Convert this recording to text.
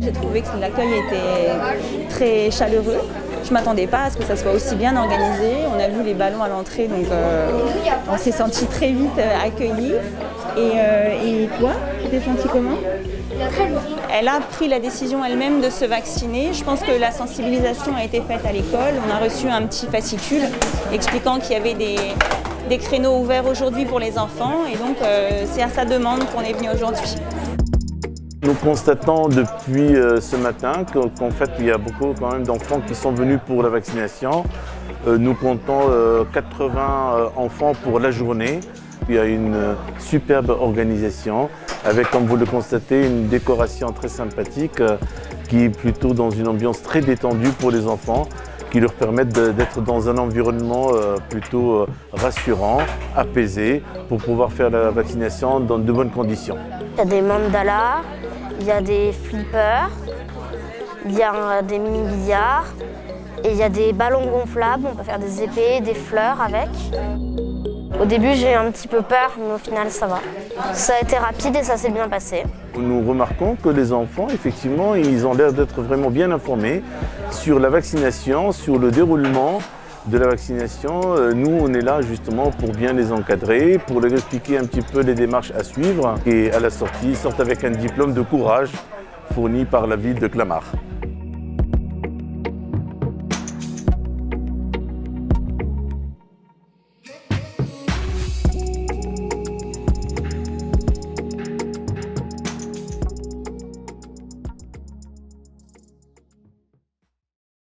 J'ai trouvé que l'accueil était très chaleureux. Je ne m'attendais pas à ce que ça soit aussi bien organisé. On a vu les ballons à l'entrée, donc on s'est senti très vite accueillis. Et toi, tu t'es senti comment? Très bien. Elle a pris la décision elle-même de se vacciner. Je pense que la sensibilisation a été faite à l'école. On a reçu un petit fascicule expliquant qu'il y avait des créneaux ouverts aujourd'hui pour les enfants. Et donc, c'est à sa demande qu'on est venu aujourd'hui. Nous constatons depuis ce matin qu'en fait, il y a beaucoup quand même d'enfants qui sont venus pour la vaccination. Nous comptons 80 enfants pour la journée. Il y a une superbe organisation avec, comme vous le constatez, une décoration très sympathique qui est plutôt dans une ambiance très détendue pour les enfants, qui leur permettent d'être dans un environnement plutôt rassurant, apaisé, pour pouvoir faire la vaccination dans de bonnes conditions. Il y a des mandalas, il y a des flippers, il y a des mini-billards et il y a des ballons gonflables. On peut faire des épées, des fleurs avec. Au début, j'ai eu un petit peu peur, mais au final, ça va. Ça a été rapide et ça s'est bien passé. Nous remarquons que les enfants, effectivement, ils ont l'air d'être vraiment bien informés sur la vaccination, sur le déroulement de la vaccination. Nous, on est là justement pour bien les encadrer, pour leur expliquer un petit peu les démarches à suivre. Et à la sortie, ils sortent avec un diplôme de courage fourni par la ville de Clamart.